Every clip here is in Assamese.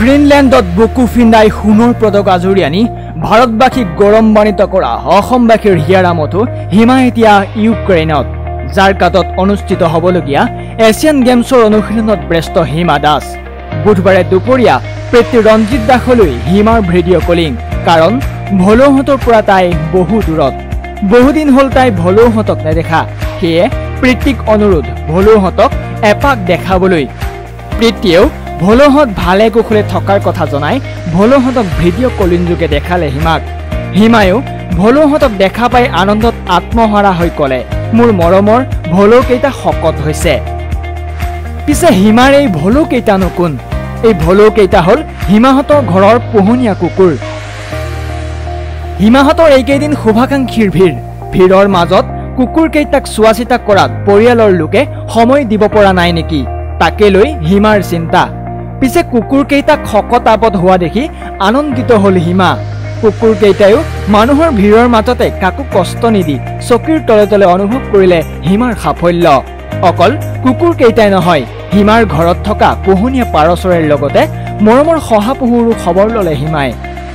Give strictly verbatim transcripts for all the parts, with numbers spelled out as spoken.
গ্ৰীণলেণ্ডত বুকু ফিন্দাই সোণৰ পদক আজুৰি আনি ভাৰতবাসীক গৌৰৱান্বিত কৰা অসমবাসীৰ হিয়াৰামতো হিমা এতিয়া ইউক্ৰেইনত জাৰ্কাটত অনুষ্ঠিত হ'বলগীয়া এছিয়ান গেমছৰ অনুশীলনত ব্যস্ত হিমা দাস। বুধবাৰে দুপৰীয়া পিতৃ ৰঞ্জিত দাসলৈ হিমাৰ ভিডিঅ' কলিং, কাৰণ ভলৌহঁতৰ পৰা তাই বহু দূৰত। বহুদিন হ'ল তাই ভলৌহঁতক নেদেখা, সেয়ে পিতৃক অনুৰোধ ভলৌহঁতক এপাক দেখাবলৈ। পিতৃয়েও ভলৌহঁত ভালে কুশলে থকাৰ কথা জনাই ভলৌহঁতক ভিডিঅ' কলিং যোগে দেখালে হিমাক। হিমায়ো ভলৌহঁতক দেখা পাই আনন্দত আত্মহাৰা হৈ ক'লে, মোৰ মৰমৰ ভলৌকেইটা শকত হৈছে। পিছে হিমাৰ এই ভলৌকেইটানো কোন? এই ভলৌকেইটা হ'ল হিমাহঁতৰ ঘৰৰ পোহনীয়া কুকুৰ। হিমাহঁতৰ এইকেইদিন শুভাকাংক্ষীৰ ভিৰ। ভিৰৰ মাজত কুকুৰকেইটাক চোৱা চিতা কৰাত পৰিয়ালৰ লোকে সময় দিব পৰা নাই নেকি, তাকে লৈ হিমাৰ চিন্তা। পিছে কুকুৰকেইটাক শকত আবদ হোৱা দেখি আনন্দিত হ'ল হিমা। কুকুৰকেইটায়ো মানুহৰ ভিৰৰ মাজতে কাকো কষ্ট নিদি চকীৰ তলে তলে অনুভৱ কৰিলে হিমাৰ সাফল্য। অকল কুকুৰকেইটাই নহয়, হিমাৰ ঘৰত থকা পোহনীয়া পাৰ চৰাইৰ লগতে মৰমৰ শহাপহুৰো খবৰ ল'লে হিমাই।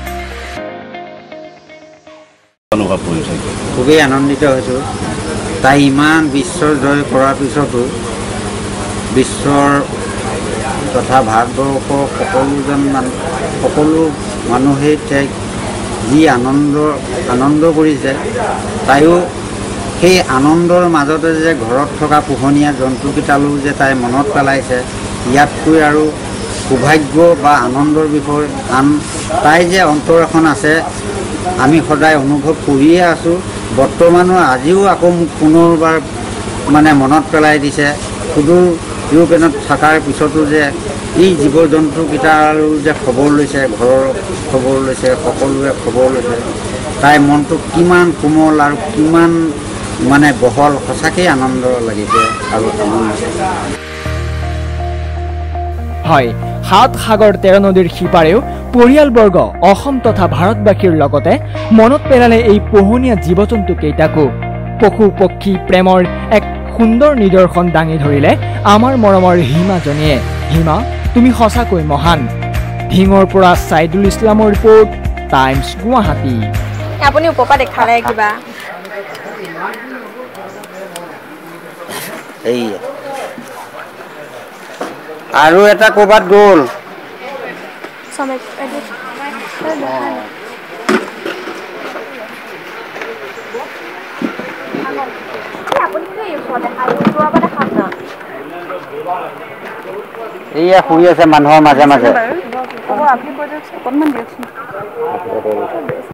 খুবেই আনন্দিত হৈছোঁ। তাই ইমান বিশ্ব জয় কৰাৰ পিছতো বিশ্বৰ তথা ভাৰতবৰ্ষৰ সকলোজন মানুহ সকলো মানুহেই তাইক যি আনন্দ আনন্দ কৰিছে, তাইও সেই আনন্দৰ মাজতে যে ঘৰত থকা পোহনীয়া জন্তুকেইটালৈও যে তাই মনত পেলাইছে, ইয়াতকৈ আৰু সৌভাগ্য বা আনন্দৰ বিষয় আন তাই যে অন্তৰ এখন আছে আমি সদায় অনুভৱ কৰিয়ে আছোঁ। বৰ্তমানো আজিও আকৌ মোক পুনৰবাৰ মানে মনত পেলাই দিছে, সুদূৰ ইউক্ৰেইনত থকাৰ পিছতো যে এই জীৱ জন্তুকেইটাৰো যে খবৰ লৈছে, ঘৰৰ খবৰ লৈছে, সকলোৱে খবৰ লৈছে। তাই মনটো কিমান কোমল আৰু কিমান মানে বহল, সঁচাকেই আনন্দ লাগিছে আৰু আনন্দ। হয়, সাত সাগৰ তেৰ নদীৰ সিপাৰেও পৰিয়ালবৰ্গ অসম তথা ভাৰতবাসীৰ লগতে মনত পেলালে এই পোহনীয়া জীৱ জন্তু কেইটাকো। পশু পক্ষী প্ৰেমৰ এক সুন্দৰ নিদৰ্শন দাঙি ধৰিলে আমাৰ মৰমৰ হিমাজনীয়ে। হিমা, তুমি সঁচাকৈ মহান। ঢিঙৰ পৰা ছাইদুল ইছলামৰ ৰিপৰ্ট, টাইমছ গুৱাহাটী। আপুনি উপপা দেখালে কিবা এই আৰু এটা ক'ৰবাত গ'ল। এইয়া শুই আছে মানুহৰ মাজে মাজে।